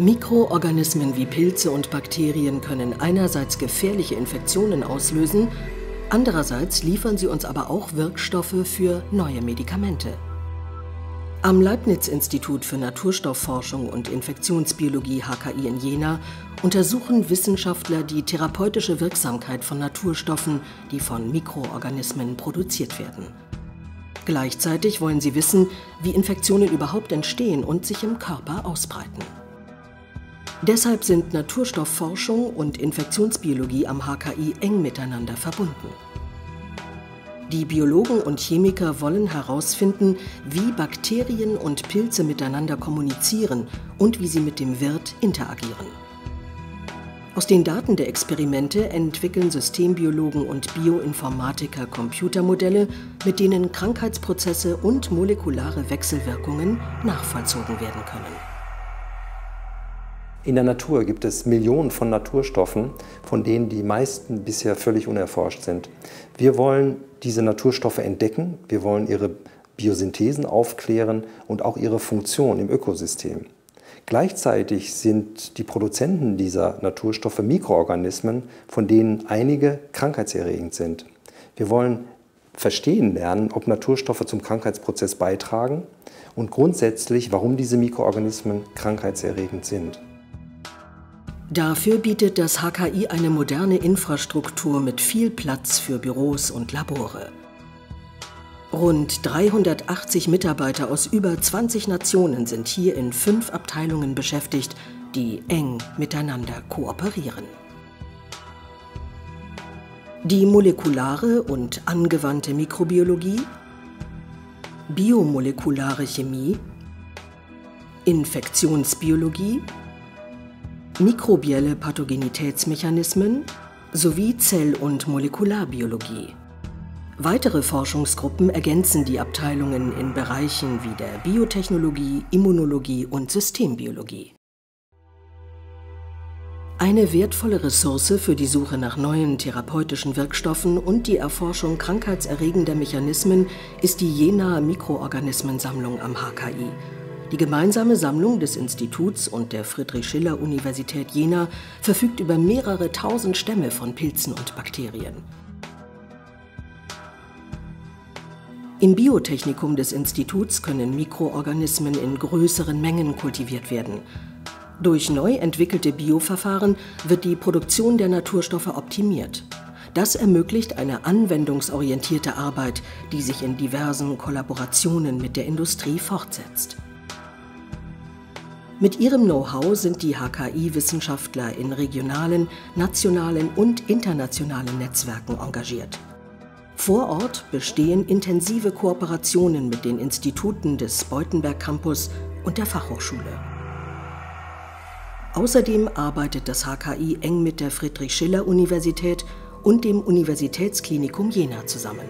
Mikroorganismen wie Pilze und Bakterien können einerseits gefährliche Infektionen auslösen, andererseits liefern sie uns aber auch Wirkstoffe für neue Medikamente. Am Leibniz-Institut für Naturstoffforschung und Infektionsbiologie HKI in Jena untersuchen Wissenschaftler die therapeutische Wirksamkeit von Naturstoffen, die von Mikroorganismen produziert werden. Gleichzeitig wollen sie wissen, wie Infektionen überhaupt entstehen und sich im Körper ausbreiten. Deshalb sind Naturstoffforschung und Infektionsbiologie am HKI eng miteinander verbunden. Die Biologen und Chemiker wollen herausfinden, wie Bakterien und Pilze miteinander kommunizieren und wie sie mit dem Wirt interagieren. Aus den Daten der Experimente entwickeln Systembiologen und Bioinformatiker Computermodelle, mit denen Krankheitsprozesse und molekulare Wechselwirkungen nachvollzogen werden können. In der Natur gibt es Millionen von Naturstoffen, von denen die meisten bisher völlig unerforscht sind. Wir wollen diese Naturstoffe entdecken, wir wollen ihre Biosynthesen aufklären und auch ihre Funktion im Ökosystem. Gleichzeitig sind die Produzenten dieser Naturstoffe Mikroorganismen, von denen einige krankheitserregend sind. Wir wollen verstehen lernen, ob Naturstoffe zum Krankheitsprozess beitragen und grundsätzlich, warum diese Mikroorganismen krankheitserregend sind. Dafür bietet das HKI eine moderne Infrastruktur mit viel Platz für Büros und Labore. Rund 380 Mitarbeiter aus über 20 Nationen sind hier in 5 Abteilungen beschäftigt, die eng miteinander kooperieren. Die molekulare und angewandte Mikrobiologie, biomolekulare Chemie, Infektionsbiologie, mikrobielle Pathogenitätsmechanismen sowie Zell- und Molekularbiologie. Weitere Forschungsgruppen ergänzen die Abteilungen in Bereichen wie der Biotechnologie, Immunologie und Systembiologie. Eine wertvolle Ressource für die Suche nach neuen therapeutischen Wirkstoffen und die Erforschung krankheitserregender Mechanismen ist die Jena Mikroorganismensammlung am HKI. Die gemeinsame Sammlung des Instituts und der Friedrich-Schiller-Universität Jena verfügt über mehrere tausend Stämme von Pilzen und Bakterien. Im Biotechnikum des Instituts können Mikroorganismen in größeren Mengen kultiviert werden. Durch neu entwickelte Bioverfahren wird die Produktion der Naturstoffe optimiert. Das ermöglicht eine anwendungsorientierte Arbeit, die sich in diversen Kollaborationen mit der Industrie fortsetzt. Mit ihrem Know-how sind die HKI-Wissenschaftler in regionalen, nationalen und internationalen Netzwerken engagiert. Vor Ort bestehen intensive Kooperationen mit den Instituten des Beutenberg Campus und der Fachhochschule. Außerdem arbeitet das HKI eng mit der Friedrich-Schiller-Universität und dem Universitätsklinikum Jena zusammen.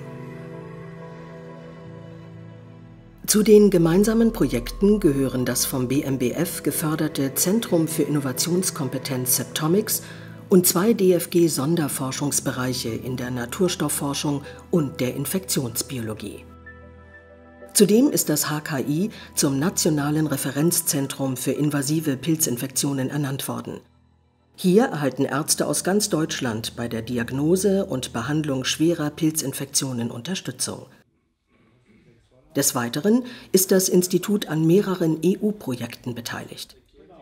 Zu den gemeinsamen Projekten gehören das vom BMBF geförderte Zentrum für Innovationskompetenz Septomics und 2 DFG-Sonderforschungsbereiche in der Naturstoffforschung und der Infektionsbiologie. Zudem ist das HKI zum Nationalen Referenzzentrum für invasive Pilzinfektionen ernannt worden. Hier erhalten Ärzte aus ganz Deutschland bei der Diagnose und Behandlung schwerer Pilzinfektionen Unterstützung. Des Weiteren ist das Institut an mehreren EU-Projekten beteiligt.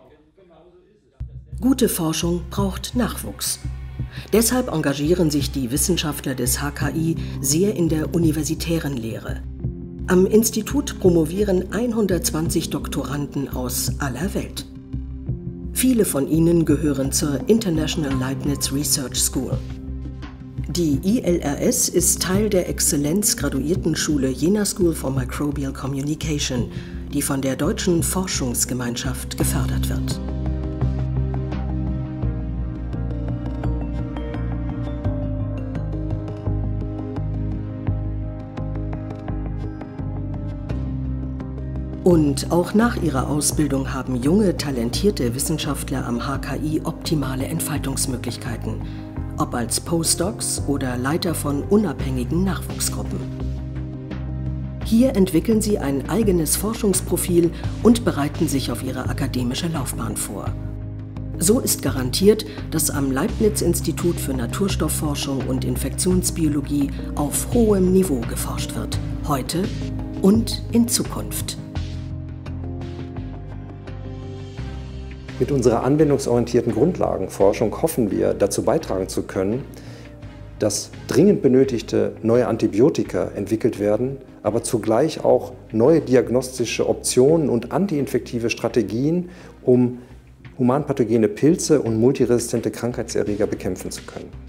Gute Forschung braucht Nachwuchs. Deshalb engagieren sich die Wissenschaftler des HKI sehr in der universitären Lehre. Am Institut promovieren 120 Doktoranden aus aller Welt. Viele von ihnen gehören zur International Leibniz Research School. Die ILRS ist Teil der Exzellenz-Graduiertenschule Jena School for Microbial Communication, die von der Deutschen Forschungsgemeinschaft gefördert wird. Und auch nach ihrer Ausbildung haben junge, talentierte Wissenschaftler am HKI optimale Entfaltungsmöglichkeiten, ob als Postdocs oder Leiter von unabhängigen Nachwuchsgruppen. Hier entwickeln sie ein eigenes Forschungsprofil und bereiten sich auf ihre akademische Laufbahn vor. So ist garantiert, dass am Leibniz-Institut für Naturstoffforschung und Infektionsbiologie auf hohem Niveau geforscht wird, heute und in Zukunft. Mit unserer anwendungsorientierten Grundlagenforschung hoffen wir, dazu beitragen zu können, dass dringend benötigte neue Antibiotika entwickelt werden, aber zugleich auch neue diagnostische Optionen und antiinfektive Strategien, um humanpathogene Pilze und multiresistente Krankheitserreger bekämpfen zu können.